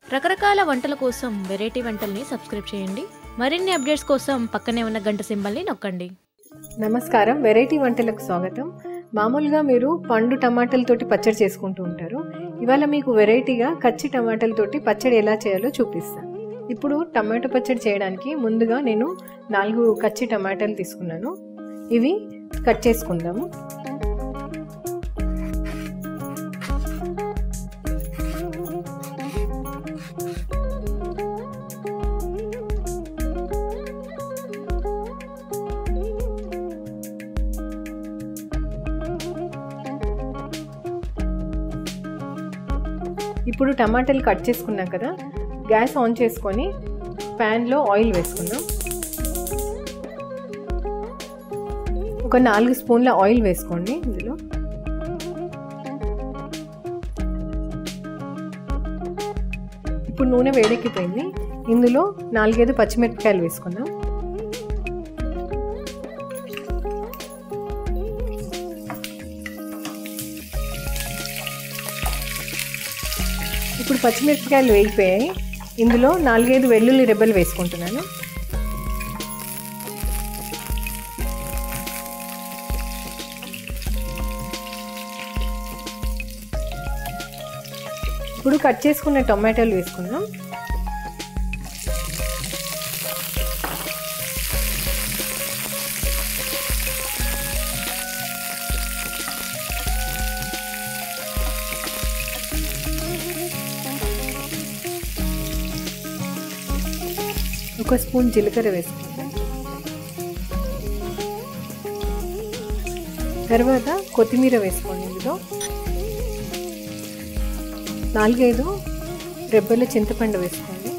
రకరకాల వంటల కోసం వెరైటీ వంటల్ని సబ్స్క్రైబ్ చేయండి. మరిన్ని అప్డేట్స్ కోసం పక్కనే ఉన్న గంట సింబల్ని నొక్కండి. నమస్కారం, వెరైటీ వంటలకు స్వాగతం. మామూలుగా మీరు పండు టమాటాలతోటి పచ్చడి చేసుకుంటూ ఉంటారు. ఇవాళ మీకు వెరైటీగా కచ్చి టమాటాలతోటి పచ్చడి ఎలా చేయాలో చూపిస్తాను. ఇప్పుడు టమాటో పచ్చడి చేయడానికి ముందుగా నేను 4 కచ్చి టమాటాలు తీసుకున్నాను. ఇవి కట్ చేసుకుందాము. ఇప్పుడు టమాటాలు కట్ చేసుకున్నాం కదా, గ్యాస్ ఆన్ చేసుకొని ప్యాన్లో ఆయిల్ వేసుకుందాం. ఒక 4 స్పూన్ల ఆయిల్ వేసుకోండి. ఇందులో ఇప్పుడు నూనె వేడెక్కిపోయింది. ఇందులో 4-5 పచ్చిమిరపకాయలు వేసుకుందాం. ఇప్పుడు పచ్చిమిరపకాయలు వేగిపోయాయి. ఇందులో 4-5 వెల్లుల్లి రెబ్బలు వేసుకుంటున్నాను. ఇప్పుడు కట్ చేసుకున్న టొమాటోలు వేసుకుందాం. ఒక స్పూన్ జీలకర్ర వేసుకుందాం. తర్వాత కొత్తిమీర వేసుకోండి. ఇందులో 4-5 రెబ్బల చింతపండు వేసుకోండి.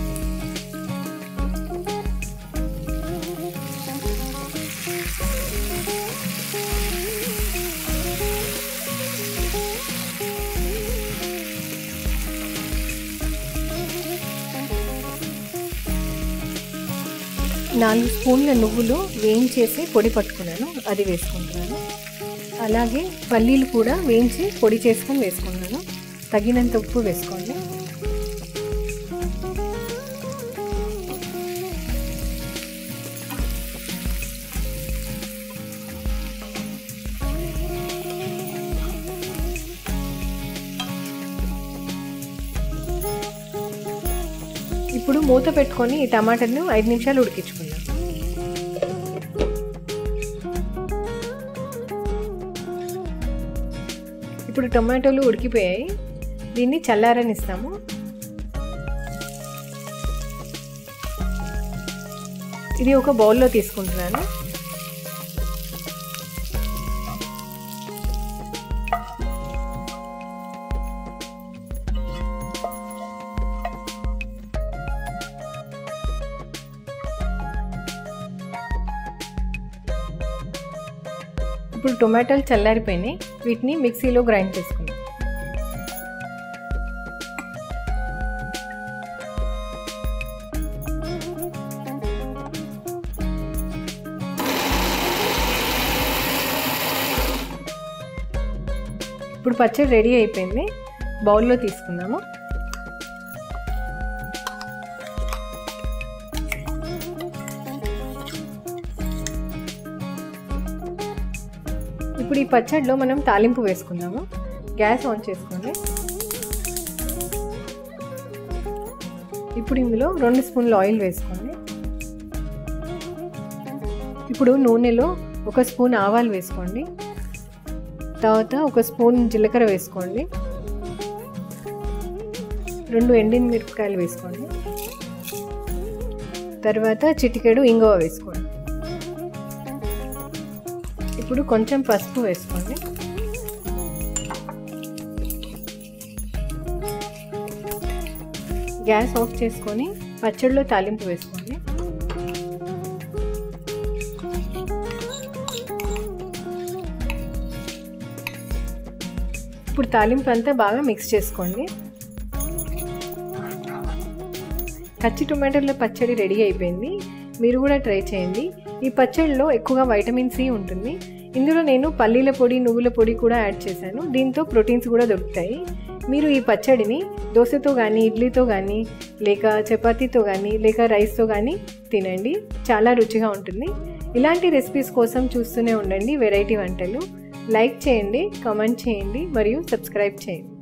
నాలుగు స్పూన్ల నువ్వులు వేయించేసి పొడి పట్టుకున్నాను, అది వేసుకుంటున్నాను. అలాగే పల్లీలు కూడా వేయించి పొడి చేసుకొని వేసుకున్నాను. తగినంత ఉప్పు వేసుకోండి. ఇప్పుడు మూత పెట్టుకొని ఈ టమాటాను 5 నిమిషాలు ఉడికించుకుందాం. ఇప్పుడు టమాటోలు ఉడికిపోయాయి. దీన్ని చల్లారనిస్తాము. ఇది ఒక బౌల్లో తీసుకుంటున్నాను. ఇప్పుడు టొమాటోలు చల్లారిపోయినాయి. వీటిని మిక్సీలో గ్రైండ్ చేసుకుందాం. ఇప్పుడు పచ్చడి రెడీ అయిపోయింది. బౌల్లో తీసుకుందాము. ఇప్పుడు ఈ పచ్చడిలో మనం తాలింపు వేసుకుందాము. గ్యాస్ ఆన్ చేసుకోండి. ఇప్పుడు ఇందులో 2 స్పూన్ల ఆయిల్ వేసుకోండి. ఇప్పుడు నూనెలో 1 స్పూన్ ఆవాలు వేసుకోండి. తర్వాత 1 స్పూన్ జీలకర్ర వేసుకోండి. 2 ఎండిన మిరపకాయలు వేసుకోండి. తర్వాత చిటికెడు ఇంగువ వేసుకోండి. ఇప్పుడు కొంచెం పసుపు వేసుకోండి. గ్యాస్ ఆఫ్ చేసుకొని పచ్చడిలో తాలింపు వేసుకోండి. ఇప్పుడు తాలింపు అంతా బాగా మిక్స్ చేసుకోండి. కచ్చి టొమాటోల పచ్చడి రెడీ అయిపోయింది. మీరు కూడా ట్రై చేయండి. ఈ పచ్చడిలో ఎక్కువగా వైటమిన్ సి ఉంటుంది. ఇందులో నేను పల్లీల పొడి, నువ్వుల పొడి కూడా యాడ్ చేశాను. దీంతో ప్రోటీన్స్ కూడా దొరుకుతాయి. మీరు ఈ పచ్చడిని దోశతో కానీ, ఇడ్లీతో కానీ, లేక చపాతీతో కానీ, లేక రైస్తో కానీ తినండి. చాలా రుచిగా ఉంటుంది. ఇలాంటి రెసిపీస్ కోసం చూస్తూనే ఉండండి వెరైటీ వంటలు. లైక్ చేయండి, కామెంట్ చేయండి మరియు సబ్స్క్రైబ్ చేయండి.